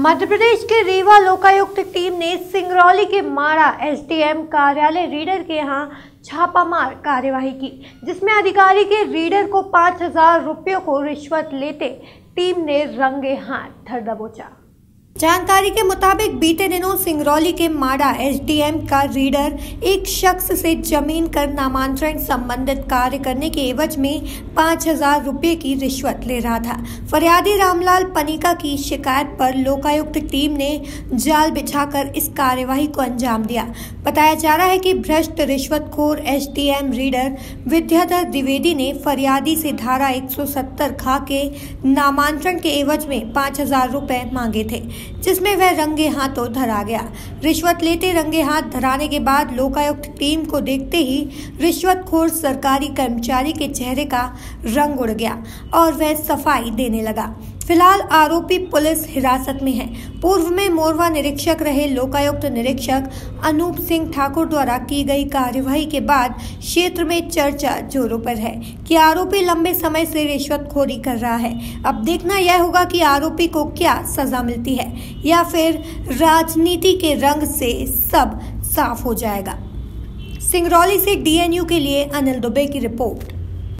मध्य प्रदेश के रीवा लोकायुक्त टीम ने सिंगरौली के माड़ा एसडीएम कार्यालय रीडर के यहां छापामार कार्यवाही की, जिसमें अधिकारी के रीडर को 5,000 रुपयों को रिश्वत लेते टीम ने रंगे हाथ धर दबोचा। जानकारी के मुताबिक बीते दिनों सिंगरौली के माड़ा एसडीएम का रीडर एक शख्स से जमीन कर नामांतरण संबंधित कार्य करने के एवज में 5,000 रुपये की रिश्वत ले रहा था। फरियादी रामलाल पनिका की शिकायत पर लोकायुक्त टीम ने जाल बिछाकर इस कार्यवाही को अंजाम दिया। बताया जा रहा है कि भ्रष्ट रिश्वतखोर एसडीएम रीडर विद्याधर द्विवेदी ने फरियादी से धारा 170 खा के नामांतरण के एवज में 5,000 रुपये मांगे थे, जिसमें वह रंगे हाथों धरा गया। रिश्वत लेते रंगे हाथ धराने के बाद लोकायुक्त टीम को देखते ही रिश्वतखोर सरकारी कर्मचारी के चेहरे का रंग उड़ गया और वह सफाई देने लगा। फिलहाल आरोपी पुलिस हिरासत में है। पूर्व में मोरवा निरीक्षक रहे लोकायुक्त निरीक्षक अनूप सिंह ठाकुर द्वारा की गई कार्यवाही के बाद क्षेत्र में चर्चा जोरों पर है कि आरोपी लंबे समय से रिश्वतखोरी कर रहा है। अब देखना यह होगा कि आरोपी को क्या सजा मिलती है या फिर राजनीति के रंग से सब साफ हो जाएगा। सिंगरौली से डीएनयू के लिए अनिल दुबे की रिपोर्ट।